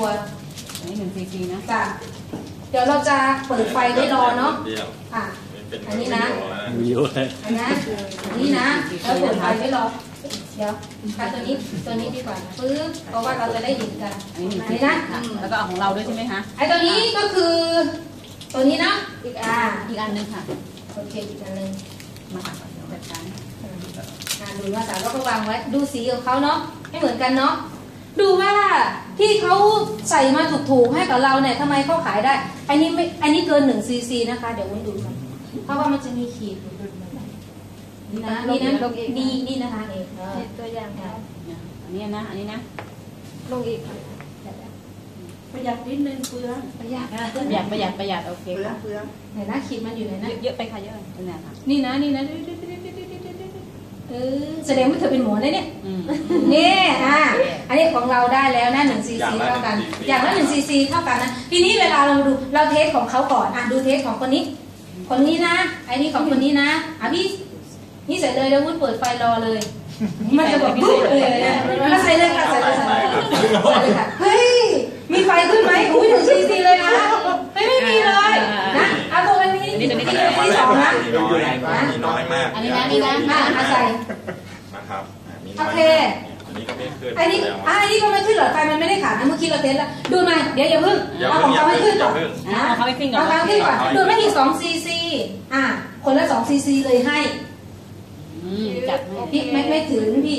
ตัวอันนี้1 cc นะจ้ะเดี๋ยวเราจะเปิดไฟไว้รอเนาะอ่ะอันนี้นะอันนี้นะแล้วเปิดไฟไว้รอเดี๋ยวตัวนี้ดีกว่าปึ๊บเพราะว่าเราจะได้เห็นกันอันนี้นะแล้วก็เอาของเราด้วยใช่ไหมคะไอตัวนี้ก็คือตัวนี้นะอีกอันนึงค่ะโอเคอีกอันนึงมาจัดการดูว่าแต่เราก็วางไว้ดูสีของเขาเนาะไม่เหมือนกันเนาะดูว่าที่เขาใส่มาถูกๆให้กับเราเนี่ยทำไมเขาขายได้อันนี้เกิน1 cc นะคะเดี๋ยววุ้นดูกันเพราะว่ามันจะมีขีดนี่นะนี่นะคะเองตัวอย่างอันนี้นะลงอีกประหยัดนิดนึงเปลืองประหยัดโอเคค่ะเปลืองไหนนะขีดมันอยู่ไหนนะเยอะไปค่ะเยอะนี่นะแสดงว่าเธอเป็นหมอได้เนี่ยนี่อันนี้ของเราได้แล้วนะ1 cc เท่ากันอย่างละ1 cc เท่ากันนะทีนี้เวลาเราดูเราเทสของเขาก่อนดูเทสของคนนี้นะไอ้นี่ของคนนี้นะพี่นี่ใส่เลยแล้ววุ้นเปิดไฟรอเลยมันจะบอกปุ๊บเลยแล้วใส่เลยค่ะใส่เลยค่ะเฮ้ยมีไฟขึ้นไหมอุ้ย1 cc เลยนะไม่มีเลยนะเอาตัวนี้ที่2นะน้อยมากอันนี้นะใส่นะครับโอเคอันนี้ก็ไม่ขึ้นอันนี้ก็ไม่ขึ้นหรอไฟมันไม่ได้ขาดนะเมื่อกี้เราเทสแล้วดูมาเดี๋ยวอย่าเพิ่งเอาของเขาไม่ขึ้นก่อนเอาเขาไม่ขึ้นก่อนดูไม่อีก2 cc คนละ2 cc เลยให้จัดพี่ไม่ถึงพี่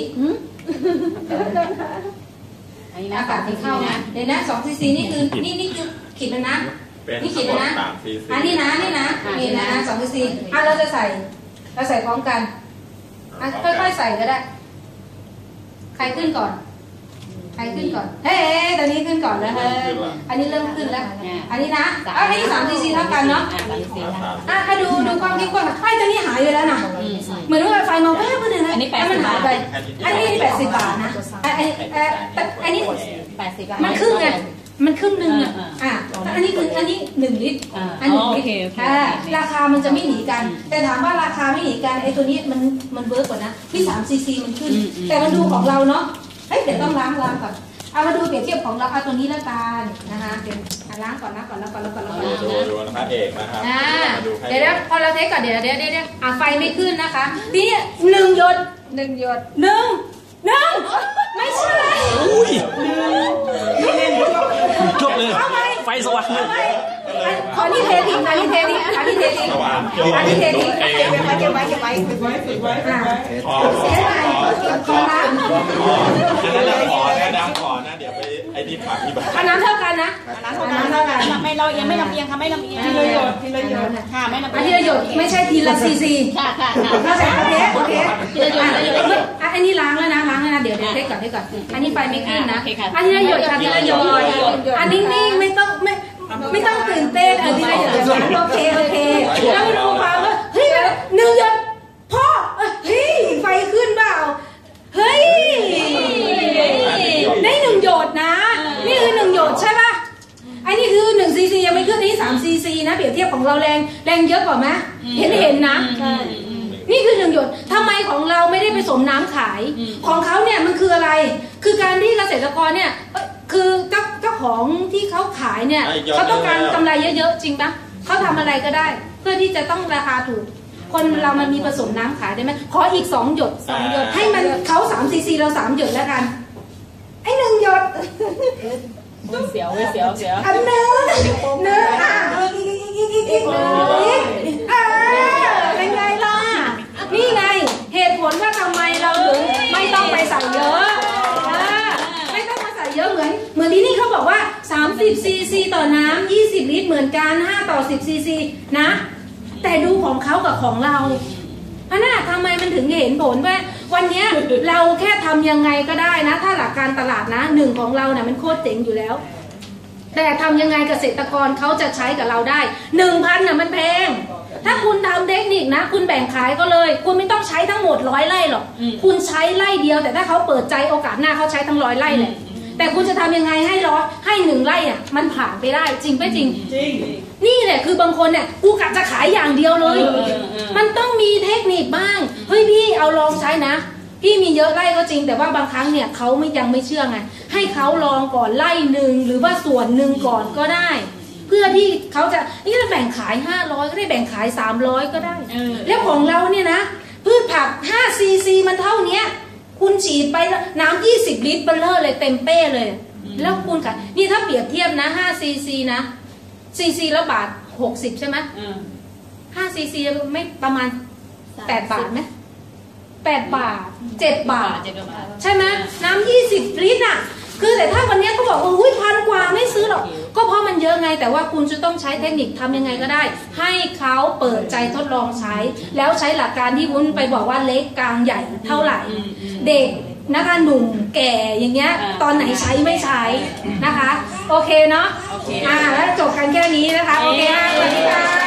อันนี้นะอากาศที่เข้านะเดี๋ยวนะ2 cc นี่คือขีดมันนะนี่ขีดมันนะนี่นะ2 cc เราจะใส่พร้อมกันค่อยๆใส่ก็ได้ใครขึ้นก่อนเฮ้ตอนนี้ขึ้นก่อนแล้วเฮ้ยอันนี้เริ่มขึ้นแล้วอันนี้นะอันนี้3 cc เท่ากันเนาะถ้าดูความเข้มข้นไฟตัวนี้หายไปแล้วนะเหมือนว่าไฟมองแป๊บนึงนะอันนี้มันหายไปอันนี้80 บาทนะอันนี้ 80 มันครึ่งไงมันครึ่งนึงอันนี้คืออันนี้1 ลิตรอัน1 ลิตรราคามันจะไม่หนีกันแต่ถามว่าราคาไม่หนีกันไอ้ตัวนี้มันเวิร์กกว่านะที่3 cc มันขึ้นแต่มันดูของเราเนาะเดี๋ยวต้องล้างก่อนมาดูเปรียบเทียบของเราตัวนี้ละกันนะคะล้างก่อนแล้วดูนะคะเอกนะครับเดี๋ยวพอเราเทสก่อนเดี๋ยวไฟไม่ขึ้นนะคะทีนี้1 หยดไม่ใช่จบเลยไฟสว่างเลยขอที่เททิ้งเก็บไว้ขอน้ำขอนะเดี๋ยวไปไอ้นี่ฝากที่บ้านน้ำเท่ากันนะน้ำเท่ากันไม่เรายังไม่ลำเอียงค่ะไม่ลำเอียงทีละหยดค่ะไม่ลำเอียงทีละหยดไม่ใช่ทีละ cc ค่ะเราใส่โอเคทีละหยดอันนี้ล้างแล้วนะเดี๋ยวเทสก่อนอันนี้ไฟไม่ขึ้นนะอันนี้หยดค่ะทีละหยดอันนี้ไม่ต้องตื่นเต้นทีละหยดโอเคแล้วมาดูความว่าเฮ้ย1 หยดพ่อเฮ้ยไฟขึ้นเปล่าเฮ้ยได้1 หยดนะนี่คือ1 หยดใช่ป่ะอันนี้คือ1 cc ยังไม่ขึ้นนี่3 cc นะเปรียบเทียบของเราแรงเยอะกว่าไหมเห็นนะนี่คือ1 หยดทำไมของเราไม่ได้ผสมน้ำขายของเขาเนี่ยมันคืออะไรคือการที่เกษตรกรเนี่ยคือเจ้าของที่เขาขายเนี่ยเขาต้องการกำไรเยอะๆจริงปะเขาทำอะไรก็ได้เพื่อที่จะต้องราคาถูกคนเรามันมีผสมน้ำขายได้ไหมขออีก2 หยดให้มันเขา3 cc เรา3 หยดแล้วกันไอ้1 หยดเสียวอันนึงเป็นไงล่ะนี่ไงเหตุผลว่าทำไมเราถึงไม่ต้องไปใส่เยอะไม่ต้องมาใส่เยอะเหมือนที่นี่เขาบอกว่า30 cc ต่อน้ำ20 ลิตรเหมือนกัน5 ต่อ 10 cc นะแต่ดูของเขากับของเราทำไมมันถึงเห็นผลว่าวันนี้เราแค่ทำยังไงก็ได้นะถ้าหลักการตลาดนะ1ของเราเนี่ยมันโคตรเจ๋งอยู่แล้วแต่ทำยังไงเกษตรกรเขาจะใช้กับเราได้ 1,000 น่ะมันแพงถ้าคุณทำเทคนิคนะคุณแบ่งขายก็เลยคุณไม่ต้องใช้ทั้งหมด100 ไร่หรอกคุณใช้ไร่เดียวแต่ถ้าเขาเปิดใจโอกาสหน้าเขาใช้ทั้ง100 ไร่เลยแต่คุณจะทำยังไงให้1 ไร่อ่ะมันผ่านไปได้จริงไม่จริงนี่แหละคือบางคนเนี่ยกูกะจะขายอย่างเดียวเลยมันต้องมีเทคนิคบ้างเฮ้ยพี่เอาลองใช้นะพพี่มีเยอะไร่ก็จริงแต่ว่าบางครั้งเนี่ยเขายังไม่เชื่อไงให้เขาลองก่อนไร่หนึ่งหรือว่าส่วนหนึ่งก่อนก็ได้ เพื่อที่เขาจะนี่ถ้าแบ่งขาย500ก็ได้แบ่งขาย300ก็ได้แล้วของเราเนี่ยนะพืชผัก5 ซีซีมันเท่านี้คุณฉีดไปน้ำ20 ลิตรเบลเลอร์เลยเต็มเป้เลยแล้วคุณค่ะนี่ถ้าเปรียบเทียบนะ5 ซีซีนะซีซีละบาท60ใช่ไหม5 ซีซีไม่ประมาณ8 บาทไหม8 บาท7 บาทใช่ไหมน้ำ20 ลิตรอ่ะคือแต่ถ้าวันนี้เขาบอกว่าอุ้ย1,000 กว่าไม่ซื้อหรอกก็เพราะมันเยอะไงแต่ว่าคุณจะต้องใช้เทคนิคทำยังไงก็ได้ให้เขาเปิดใจทดลองใช้แล้วใช้หลักการที่วุ้นไปบอกว่าเล็กกลางใหญ่เท่าไหร่เด็กนะคะหนุ่มแก่อย่างเงี้ยตอนไหนใช้ไม่ใช้นะคะโอเคเนาะแล้วจบกันแค่นี้นะคะโอเคสวัสดีค่ะ